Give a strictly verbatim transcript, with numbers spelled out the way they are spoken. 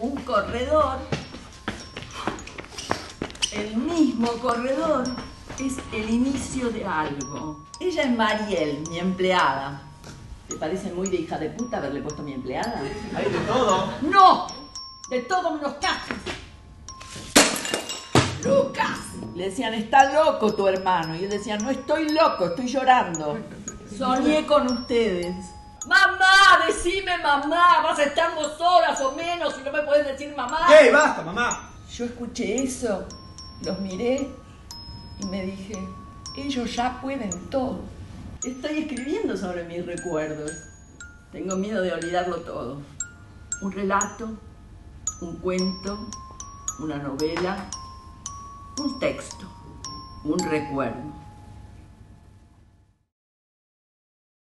un corredor, el mismo corredor es el inicio de algo. Ella es Mariel, mi empleada. ¿Te parece muy de hija de puta haberle puesto mi empleada? Hay de todo. ¡No! De todo menos cajas. ¡Lucas! Le decían, está loco tu hermano. Y él decía, no estoy loco, estoy llorando. Soñé con ustedes. ¡Mamá! Decime mamá. Vas a estar dos horas o menos y no me puedes decir mamá. ¿Qué? Basta, mamá. Yo escuché eso, los miré y me dije, ellos ya pueden todo. Estoy escribiendo sobre mis recuerdos. Tengo miedo de olvidarlo todo. Un relato, un cuento, una novela, un texto, un recuerdo.